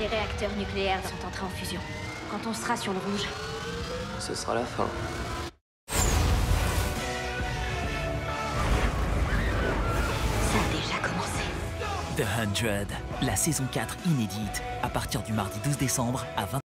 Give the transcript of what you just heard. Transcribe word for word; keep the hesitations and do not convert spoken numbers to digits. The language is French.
Les réacteurs nucléaires sont entrés en fusion. Quand on sera sur le rouge, Ce sera la fin. ça a déjà commencé. The Hundred, la saison quatre inédite, à partir du mardi douze décembre à vingt.